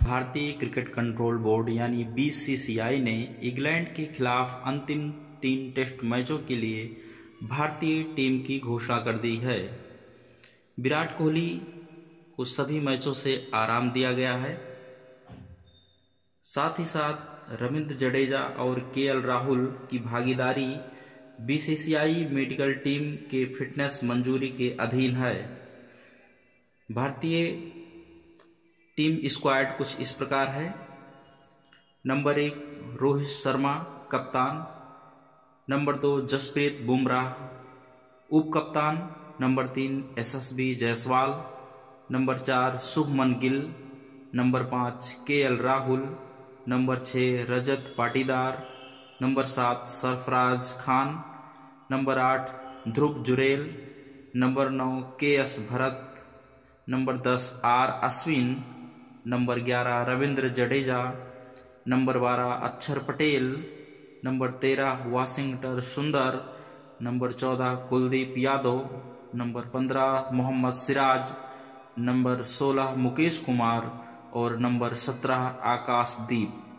भारतीय cricket control board यानी BCCI ने इंग्लैंड के खिलाफ अंतिम 3 टेस्ट मैचों के लिए भारतीय टीम की घोषणा कर दी है। विराट कोहली को सभी मैचों से आराम दिया गया है। साथ ही साथ रविंद्र जडेजा और केएल राहुल की भागीदारी बीसीसीआई मेडिकल टीम के फिटनेस मंजूरी के अधीन है। भारतीय टीम स्क्वाड कुछ इस प्रकार है। नंबर 1 रोहित शर्मा कप्तान, नंबर 2 जसप्रीत बुमराह उप कप्तान, number 3 Yashasvi Jaiswal, number 4 Shubman Gill, number 5 KL Rahul, number 6 Rajat Patidar, number 7 Sarfaraz Khan, number 8 Dhruv Jurel, number 9 KS Bharat, number 10 R Ashwin, number 11 Ravindra Jadeja, number 12 Axar Patel, number 13 Washington Sundar, number 14 Kuldeep Yadav, number 15 Mohammed Siraj, number 16 Mukesh Kumar और नंबर 17 आकाशदीप।